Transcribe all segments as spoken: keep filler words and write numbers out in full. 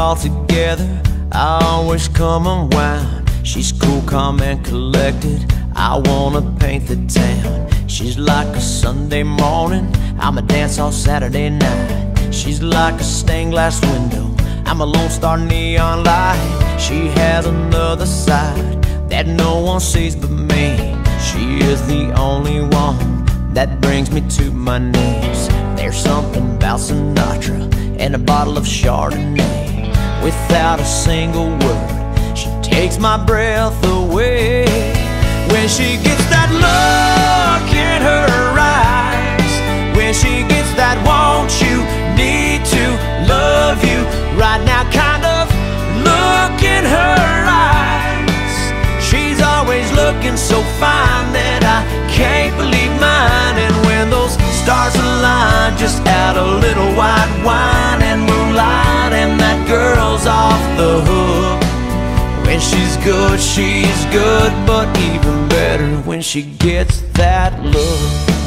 all together, I always come unwound. She's cool, calm, and collected. I wanna paint the town. She's like a Sunday morning, I'm a dance all Saturday night. She's like a stained glass window, I'm a Lone Star neon light. She has another side that no one sees but me. She is the only one that brings me to my knees. There's something about Sinatra and a bottle of Chardonnay. Without a single word, she takes my breath away. When she gets that look in her eyes, when she gets that want you, need to, love you right now kind of look in her eyes. She's always looking so fine that I can't believe mine. And when those stars align, just add a little white wine and moonlight, and that girl's off the hook. When she's good, she's good, but even better when she gets that look.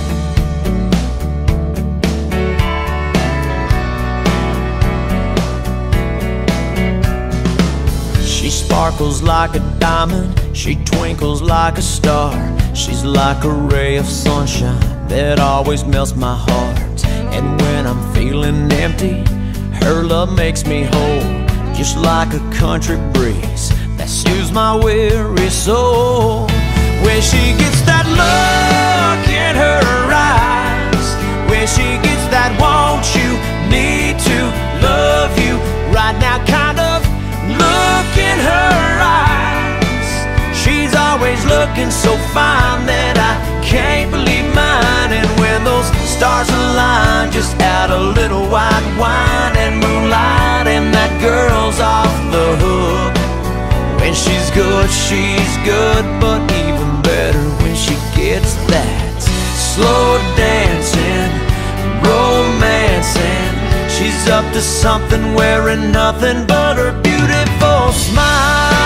She sparkles like a diamond, she twinkles like a star. She's like a ray of sunshine that always melts my heart. And when I'm feeling empty, her love makes me whole, just like a country breeze that soothes my weary soul. When she gets that look in her eyes, when she gets that want you, need to, love you right now kind of look in her eyes. She's always looking so fine that I can't believe mine. And when those stars align, just add a little white wine and moonlight, and that girl's off the hook. When she's good, she's good, but even better when she gets that slow dancing, romancing. She's up to something, wearing nothing but her beautiful smile.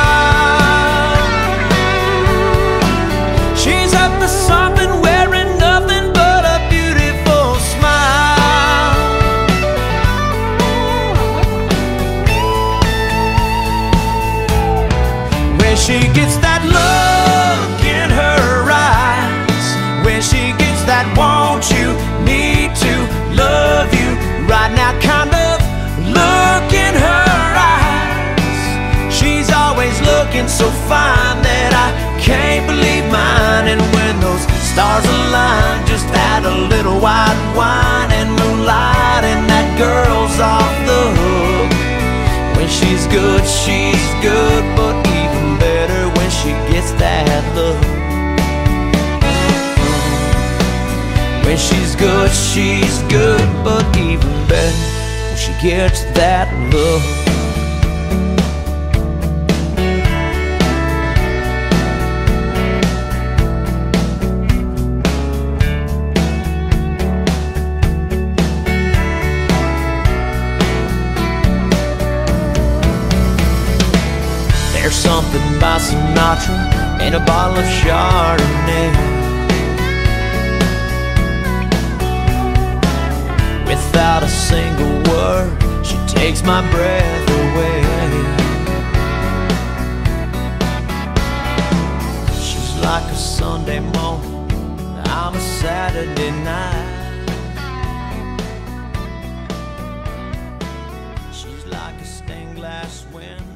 She's up to something, wearing nothing but a beautiful smile. When she gets that look in her eyes, when she gets that want you, need to, love you right now kind of look in her eyes. She's always looking so fine that I can't believe mine. And when those stars align, just add a little white wine and moonlight, and that girl's off the hook. When she's good, she's good, but even better when she gets that look. When she's good, she's good, but even better when she gets that look. There's something about Sinatra and a bottle of Chardonnay. Without a single word, she takes my breath away. She's like a Sunday morning, I'm a Saturday night. She's like a stained glass window